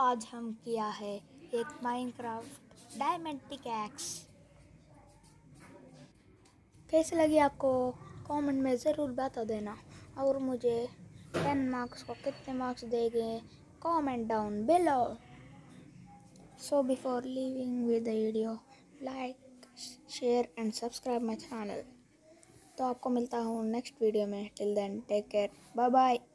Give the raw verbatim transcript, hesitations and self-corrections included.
आज हम किया है एक माइनक्राफ्ट डायमंड पिकैक्स। कैसे लगी आपको कमेंट में ज़रूर बता देना, और मुझे टेन मार्क्स को कितने मार्क्स देंगे comment down below. So before leaving with the video, like share and subscribe my channel. तो आपको मिलता हूँ नेक्स्ट वीडियो में। Till then take care, bye bye.